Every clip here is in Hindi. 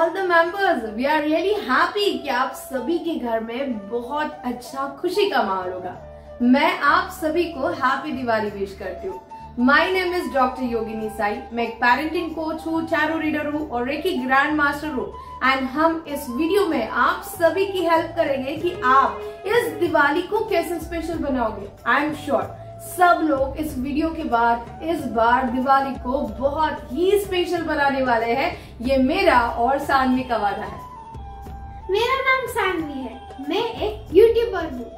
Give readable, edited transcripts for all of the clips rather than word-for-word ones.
all the members. We are really happy कि आप सभी के घर में बहुत अच्छा खुशी का माहौल होगा। मैं आप सभी को हैप्पी दिवाली विश करती हूँ। My name is doctor Yogini Sai. मैं एक पेरेंटिंग कोच हूँ, टैरो रीडर हूँ और रेकी ग्रैंड मास्टर हूँ। एंड हम इस वीडियो में आप सभी की हेल्प करेंगे कि आप इस दिवाली को कैसे स्पेशल बनाओगे। आई एम श्योर सब लोग इस वीडियो के बाद इस बार दिवाली को बहुत ही स्पेशल बनाने वाले हैं। ये मेरा और सानवी का वादा है। मेरा नाम सानवी है, मैं एक यूट्यूबर हूँ।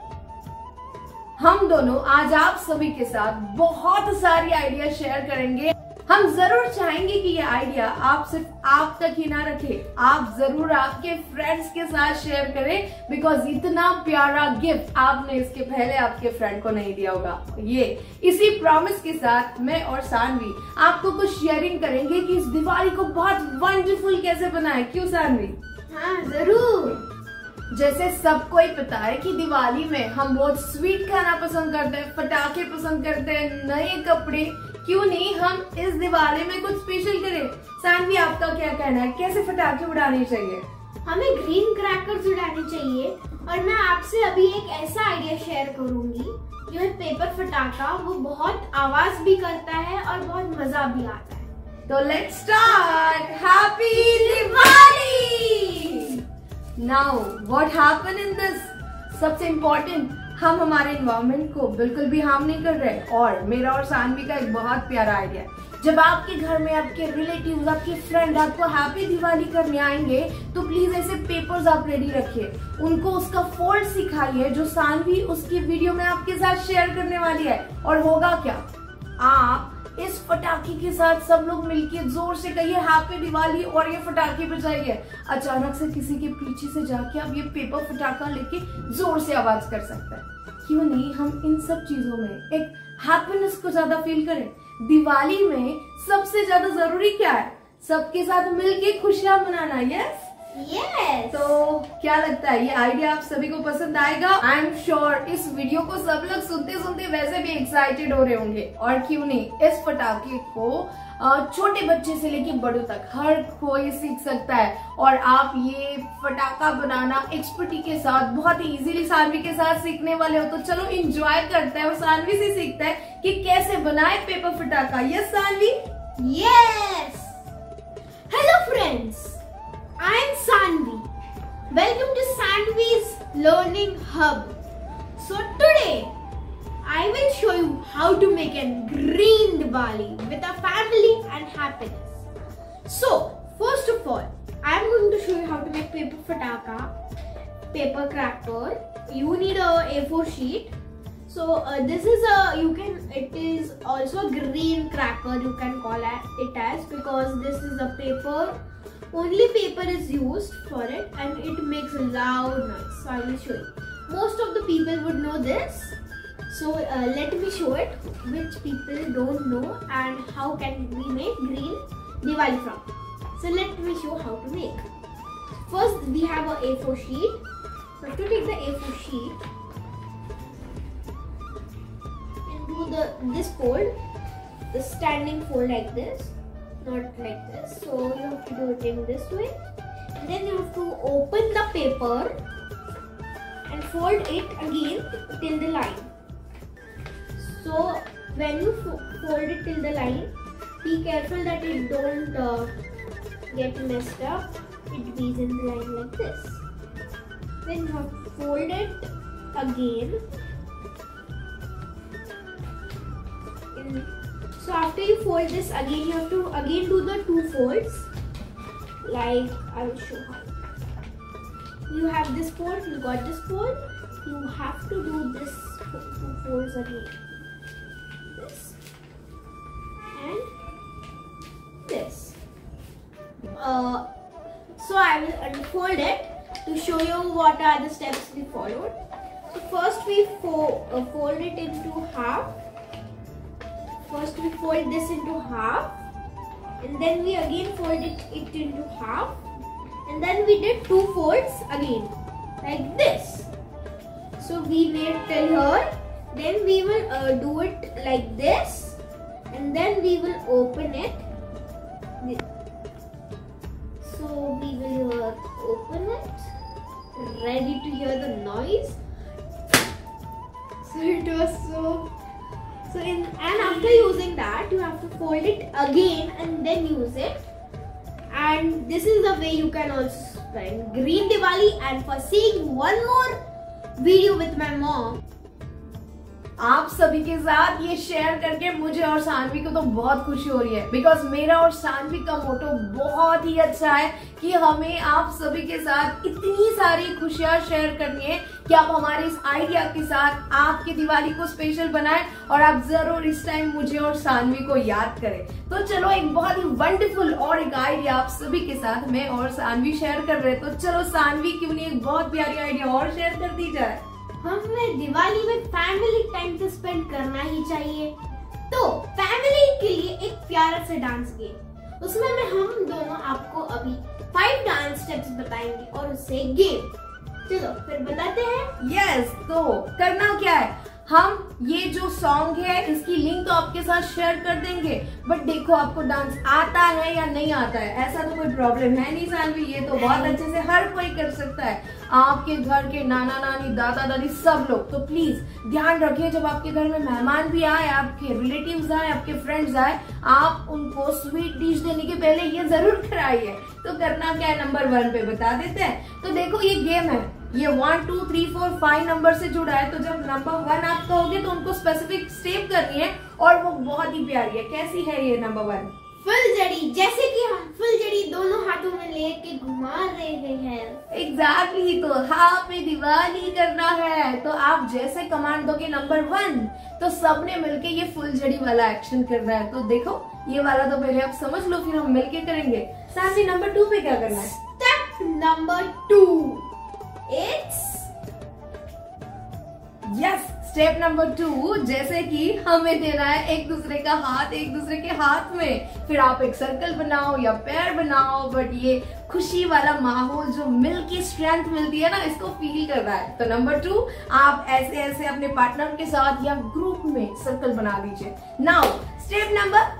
हम दोनों आज आप सभी के साथ बहुत सारी आइडिया शेयर करेंगे। हम जरूर चाहेंगे कि ये आइडिया आप सिर्फ आप तक ही ना रखे, आप जरूर आपके फ्रेंड्स के साथ शेयर करें, बिकॉज इतना प्यारा गिफ्ट आपने इसके पहले आपके फ्रेंड को नहीं दिया होगा। ये इसी प्रॉमिस के साथ मैं और सानवी आपको कुछ शेयरिंग करेंगे कि इस दिवाली को बहुत वंडरफुल कैसे बनाएं। क्यों सानवी? हाँ जरूर। जैसे सबको ही पता है कि दिवाली में हम बहुत स्वीट खाना पसंद करते हैं, पटाखे पसंद करते हैं, नए कपड़े। क्यों नहीं हम इस दिवाली में कुछ स्पेशल करें। सानवी आपका क्या कहना है, कैसे पटाखे उड़ाने चाहिए? हमें ग्रीन क्रैकर्स उड़ाने चाहिए। और मैं आपसे अभी एक ऐसा आइडिया शेयर करूंगी जो है पेपर फटाका। वो बहुत आवाज भी करता है और बहुत मजा भी आता है। तो let's start. Happy Diwali. Now what happen in this? सबसे इम्पोर्टेंट, हम हमारे एनवायरनमेंट को बिल्कुल भी हार्म नहीं कर रहे। और मेरा और सानवी का एक बहुत प्यारा आइडिया है। जब आपके घर में आपके रिलेटिव्स, आपके फ्रेंड आपको हैप्पी दिवाली करने आएंगे तो प्लीज ऐसे पेपर्स आप रेडी रखिए, उनको उसका फोल्ड सिखाइए जो सानवी उसकी वीडियो में आपके साथ शेयर करने वाली है। और होगा क्या, आप इस पटाखे के साथ सब लोग मिलके जोर से कहिए हैप्पी दिवाली और ये पटाखे बजाइए। अचानक से किसी के पीछे से जाके आप ये पेपर पटाखा लेके जोर से आवाज कर सकते हैं। क्यों नहीं हम इन सब चीजों में एक हैप्पीनेस को ज्यादा फील करें। दिवाली में सबसे ज्यादा जरूरी क्या है? सबके साथ मिलके खुशियां मनाना। Yes yes. तो क्या लगता है ये आइडिया आप सभी को पसंद आएगा? आई एम श्योर इस वीडियो को सब लोग सुनते सुनते वैसे भी एक्साइटेड हो रहे होंगे। और क्यों नहीं, इस पटाखे को छोटे बच्चे से लेके बड़ों तक हर कोई सीख सकता है। और आप ये पटाखा बनाना एक्सपर्टी के साथ बहुत ही इजीली सानवी के साथ सीखने वाले हो। तो चलो एंजॉय करते हैं और सानवी से सीखते हैं कि कैसे बनाए पेपर पटाखा। Yes Sanvi? Yes. Hello friends, I am Sanvi. Welcome to Sanvi's Learning Hub. So today, I will show you how to make a green Diwali with a family and happiness. So, first of all, I am going to show you how to make paper fataka, paper cracker. You need a A4 sheet. So this is it is also a green cracker, you can call it as, because this is a paper. Only paper is used for it and it makes a loud noise. So I will show you. Most of the people would know this. So let me show it, which people don't know and how can we make green Diwali from. So let me show how to make. First we have a A4 sheet. So to take the A4 sheet and do this fold, the standing fold like this. Not like this, so you have to do it in this way, and then you have to open the paper and fold it again till the line. So when you fold it till the line, be careful that it don't get messed up. It be in the line like this. Then you have to fold it again. So after you fold this again, you have to again do the two folds. Like I will show how. You have this fold, you got this fold. You have to do this two folds again. This and this. So I will unfold it to show you what are the steps we followed. So first we fold it into half. First we fold this into half, and then we again fold it into half, and then we did two folds again like this. So we made till here. Then we will do it like this, and then we will open it. So we will ready to hear the noise. So it was and after using that, you have to fold it again and then use it. And this is the way you can also spend Green Diwali. And for seeing one more video with my mom, आप सभी के साथ ये शेयर करके मुझे और सानवी को तो बहुत खुशी हो रही है, बिकॉज मेरा और सानवी का मोटो बहुत ही अच्छा है कि हमें आप सभी के साथ इतनी सारी खुशियां शेयर करनी है कि आप हमारे इस आइडिया के साथ आपकी दिवाली को स्पेशल बनाएं और आप जरूर इस टाइम मुझे और सानवी को याद करें। तो चलो एक बहुत ही वंडरफुल और एक आइडिया आप सभी के साथ मैं और सानवी शेयर कर रहे हैं। तो चलो सानवी क्यों नहीं एक बहुत प्यारी आइडिया और शेयर कर दी जाए। हमें दिवाली में फैमिली टाइम तो स्पेंड करना ही चाहिए, तो फैमिली के लिए एक प्यारा सा डांस गेम, उसमें हम दोनों आपको अभी 5 डांस स्टेप्स बताएंगे और उससे गेम। चलो फिर बताते हैं। यस, तो करना क्या है, हम ये जो सॉन्ग है इसकी लिंक तो आपके साथ शेयर कर देंगे, बट देखो आपको डांस आता है या नहीं आता है ऐसा तो कोई प्रॉब्लम है नहीं सानवी, ये तो बहुत अच्छे से हर कोई कर सकता है, आपके घर के नाना नानी दादा दादी सब लोग। तो प्लीज ध्यान रखिए जब आपके घर में मेहमान भी आए, आपके रिलेटिव्स आए, आपके फ्रेंड्स आए, आप उनको स्वीट डिश देने के पहले ये जरूर कराइए। तो करना क्या है, नंबर 1 पे बता देते हैं। तो देखो ये गेम है, ये 1 2 3 4 5 नंबर से जुड़ा है, तो जब नंबर 1 आप कहोगे तो उनको स्पेसिफिक स्टेप करनी है और वो बहुत ही प्यारी है। कैसी है ये नंबर 1? फुलझड़ी, जैसे कि हम फुलझड़ी दोनों हाथों में लेके घुमा रहे हैं। एग्जैक्टली, तो हैप्पी दिवाली करना है, तो आप जैसे कमांड दोगे नंबर 1 तो सबने मिलके ये फुलझड़ी वाला एक्शन करना है। तो देखो ये वाला तो पहले आप समझ लो, फिर हम मिलके करेंगे। साथी नंबर 2 पे क्या करना है? Step number 2, it's yes, step number 2 जैसे कि हमें देना है एक दूसरे का हाथ एक दूसरे के हाथ में, फिर आप एक सर्कल बनाओ या पैर बनाओ, बट ये खुशी वाला माहौल जो मिलके स्ट्रेंथ मिलती है ना, इसको फील करना है। तो नंबर 2 आप ऐसे ऐसे अपने पार्टनर के साथ या ग्रुप में सर्कल बना दीजिए। नाउ स्टेप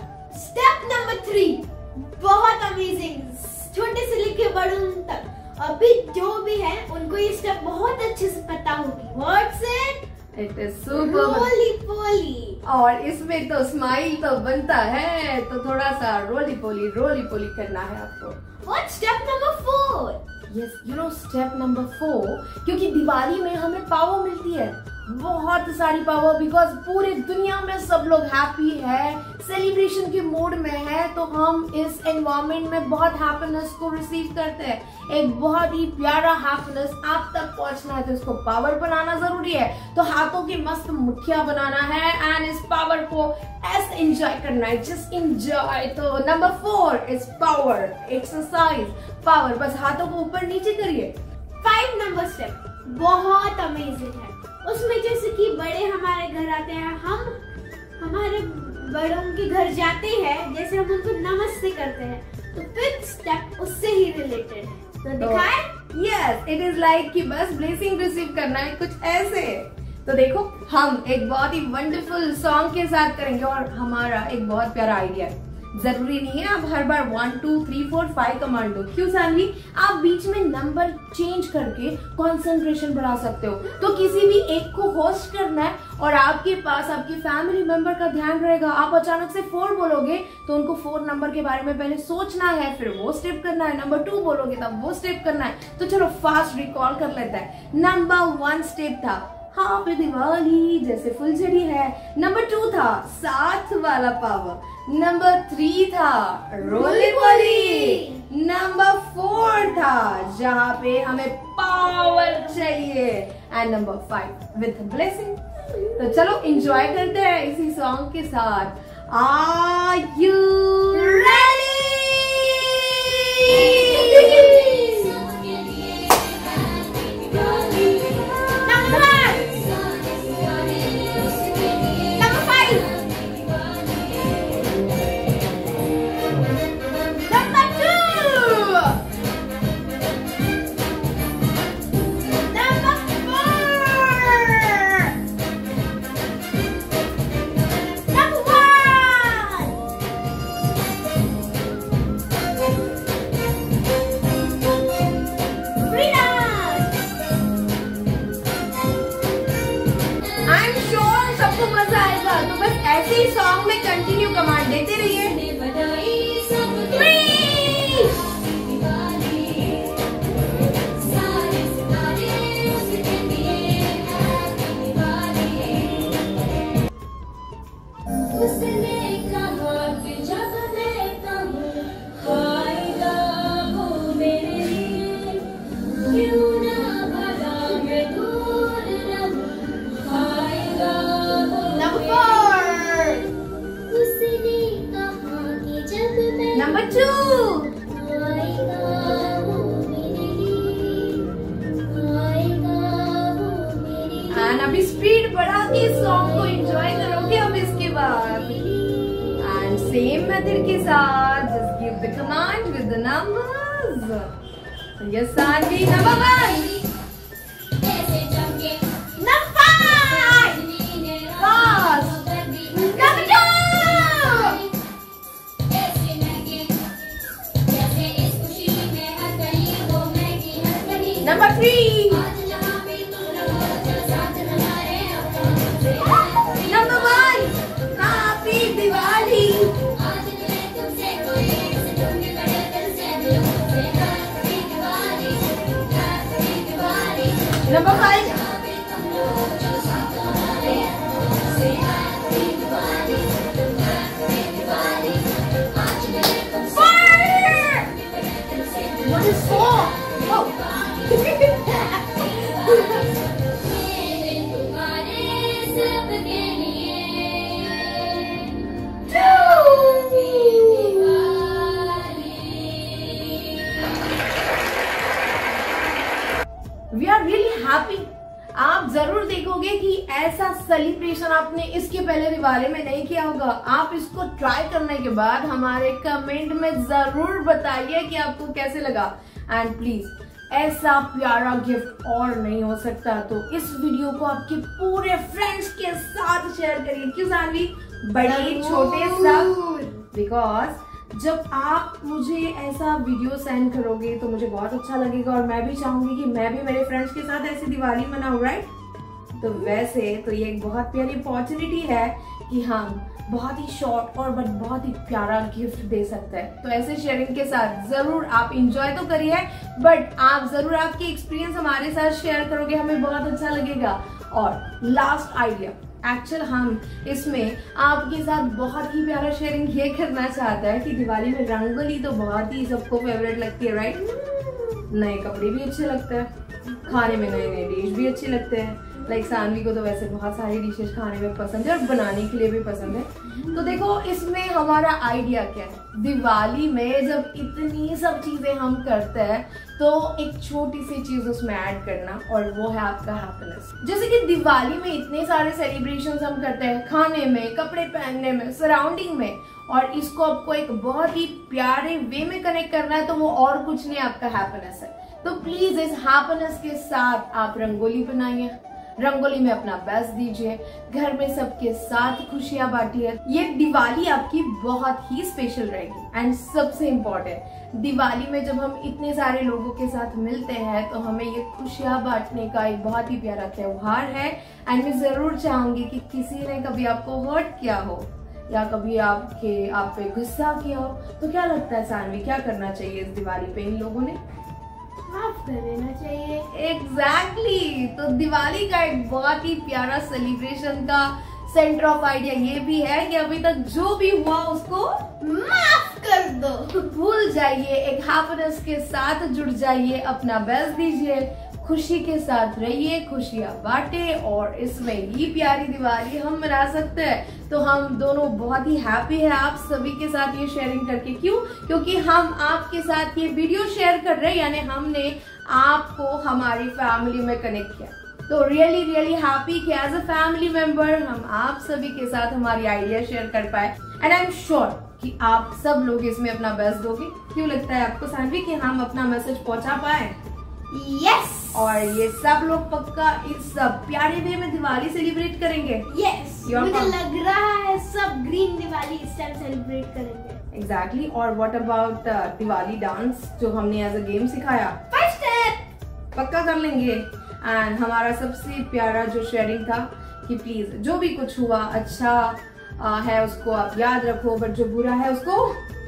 नंबर 3, बहुत अमेजिंग, छोटे से लेके बड़ों तक अभी जो भी है उनको ये स्टेप बहुत अच्छे से पता होगी। What's it? It is super roly poly, और इसमें तो स्माइल तो बनता है, तो थोड़ा सा रोली पोली करना है आपको। What step number 4? Yes, you know step number 4, क्योंकि दिवाली में हमें पावर मिलती है, बहुत सारी पावर, बिकॉज पूरे दुनिया में सब लोग हैप्पी है, सेलिब्रेशन के मूड में है, तो हम इस एनवायरनमेंट में बहुत हैप्पीनेस को रिसीव करते हैं। एक बहुत ही प्यारा हैप्पीनेस आप तक पहुंचना है तो इसको पावर बनाना जरूरी है। तो हाथों की मस्त मुट्ठियां बनाना है एंड इस पावर को ऐसे एंजॉय करना है, जस्ट एंजॉय। तो number 4 is power, exercise power, बस हाथों को ऊपर नीचे करिए। 5 नंबर स्टेप बहुत अमेजिंग है, उसमें जैसे कि बड़े हमारे घर आते हैं, हम हमारे बड़ों के घर जाते हैं, जैसे हम उनको नमस्ते करते हैं, तो 5th स्टेप उससे ही रिलेटेड है। तो दिखाएं? यस, इट इज लाइक कि बस ब्लेसिंग रिसीव करना है, कुछ ऐसे। तो देखो हम एक बहुत ही वंडरफुल सॉन्ग के साथ करेंगे और हमारा एक बहुत प्यारा आइडिया है, जरूरी नहीं है आप हर बार 1 2 3 4 5 कमांड दो। क्यों सानवी? आप बीच में नंबर चेंज करके कंसंट्रेशन बढ़ा सकते हो। तो किसी भी एक को होस्ट करना है और आपके पास आपकी फैमिली मेंबर का ध्यान रहेगा, आप अचानक से 4 बोलोगे तो उनको 4 नंबर के बारे में पहले सोचना है, फिर वो स्टेप करना है। नंबर 2 बोलोगे तब वो स्टेप करना है। तो चलो फास्ट रिकॉल कर लेते हैं। नंबर 1 स्टेप था हैप्पी दिवाली, जैसे फुलझड़ी है। नंबर 2 था साथ वाला पावर। नंबर 3 था रोली पोली। नंबर 4 था जहाँ पे हमें पावर चाहिए। And number 5 with blessing. तो चलो एंजॉय करते हैं इसी सॉन्ग के साथ। Are you ready? Number 2. And अभी स्पीड बढ़ा के सॉन्ग को एंजॉय करोगे अब इसके बाद। And same method के साथ just give the command with the numbers. So yes, Sanvi, number 1. Number 3. Number 1. Happy Diwali. Number 5. What is 4? Oh. We are really happy. आप जरूर देखोगे कि ऐसा सेलिब्रेशन आपने इसके पहले दिवाली में नहीं किया होगा। आप इसको ट्राई करने के बाद हमारे कमेंट में जरूर बताइए कि आपको कैसे लगा। एंड प्लीज ऐसा प्यारा गिफ्ट और नहीं हो सकता, तो इस वीडियो को आपके पूरे फ्रेंड्स के साथ शेयर करिए। क्यों सानवी? बड़े छोटे सब। बिकॉज जब आप मुझे ऐसा वीडियो सेंड करोगे तो मुझे बहुत अच्छा लगेगा और मैं भी चाहूंगी कि मैं भी मेरे फ्रेंड्स के साथ ऐसी दिवाली मनाऊं, राइट? तो वैसे तो ये एक बहुत प्यारी अपॉर्चुनिटी है कि हम बहुत ही शॉर्ट और बट बहुत ही प्यारा गिफ्ट दे सकते हैं। तो ऐसे शेयरिंग के साथ जरूर आप इंजॉय तो करिए, बट आप जरूर आपके एक्सपीरियंस हमारे साथ शेयर करोगे, हमें बहुत अच्छा लगेगा। और लास्ट आइडिया, एक्चुअल हम इसमें आपके साथ बहुत ही प्यारा शेयरिंग ये करना चाहता है कि दिवाली में रंगोली तो बहुत ही सबको फेवरेट लगती है, राइट? नए कपड़े भी अच्छे लगते हैं, खाने में नए नए डिश भी अच्छे लगते हैं। लाइक सानवी को तो वैसे बहुत सारी डिशेस खाने में पसंद है और बनाने के लिए भी पसंद है। तो देखो इसमें हमारा आइडिया क्या है, दिवाली में जब इतनी सब चीजें हम करते हैं तो एक छोटी सी चीज उसमें ऐड करना, और वो है आपका हैप्पीनेस। जैसे कि दिवाली में इतने सारे सेलिब्रेशंस हम करते हैं, खाने में, कपड़े पहनने में, सराउंडिंग में, और इसको आपको एक बहुत ही प्यारे वे में कनेक्ट करना है, तो वो और कुछ नहीं आपका हैप्पीनेस है। तो प्लीज इस हैप्पीनेस के साथ आप रंगोली बनाइए, रंगोली में अपना बेस्ट दीजिए, घर में सबके साथ खुशियां बांटिए। ये दिवाली आपकी बहुत ही स्पेशल रहेगी। एंड सबसे इम्पोर्टेंट, दिवाली में जब हम इतने सारे लोगों के साथ मिलते हैं तो हमें ये खुशियां बांटने का एक बहुत ही प्यारा त्योहार है। एंड मैं जरूर चाहूंगी कि किसी ने कभी आपको हर्ट किया हो या कभी आप पे गुस्सा किया हो, तो क्या लगता है सानवी, क्या करना चाहिए इस दिवाली पे इन लोगों ने? माफ कर देना चाहिए। एग्जैक्टली। तो दिवाली का एक बहुत ही प्यारा सेलिब्रेशन का सेंटर ऑफ आइडिया ये भी है कि अभी तक जो भी हुआ उसको माफ कर दो, भूल जाइए, एक हैप्पीनेस के साथ जुड़ जाइए, अपना बेस्ट दीजिए, खुशी के साथ रहिए, खुशियां बांटे, और इसमें ही प्यारी दिवाली हम मना सकते हैं। तो हम दोनों बहुत ही हैप्पी है आप सभी के साथ ये शेयरिंग करके। क्यों? क्योंकि हम आपके साथ ये वीडियो शेयर कर रहे हैं, यानी हमने आपको हमारी फैमिली में कनेक्ट किया। तो रियली रियली हैप्पी कि एज अ फैमिली मेंबर हम आप सभी के साथ हमारी आइडिया शेयर कर पाए। एंड आई एम श्योर कि आप सब लोग इसमें अपना बेस्ट दोगे। क्यों लगता है आपको सानवी कि हम अपना मैसेज पहुंचा पाए? यस। और ये सब लोग पक्का इस सब प्यारे वे में दिवाली सेलिब्रेट करेंगे। यस, मुझे लग रहा है सब ग्रीन दिवाली इस टाइम सेलिब्रेट करेंगे। एग्जैक्टली। और व्हाट अबाउट दिवाली डांस जो हमने एज अ गेम सिखाया? फर्स्ट स्टेप पक्का कर लेंगे। एंड हमारा सबसे प्यारा जो शेयरिंग था कि प्लीज जो भी कुछ हुआ अच्छा है उसको आप याद रखो, बट जो बुरा है उसको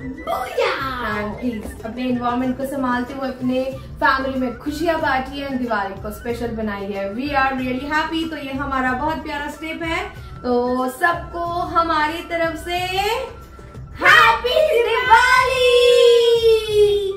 एंड प्लीज अपने एनवायरमेंट को संभालते हुए अपने फैमिली में खुशियां बांटिए एंड दिवाली को स्पेशल बनाइए। We are really happy. तो ये हमारा बहुत प्यारा स्टेप है। तो सबको हमारी तरफ से हैप्पी दिवाली।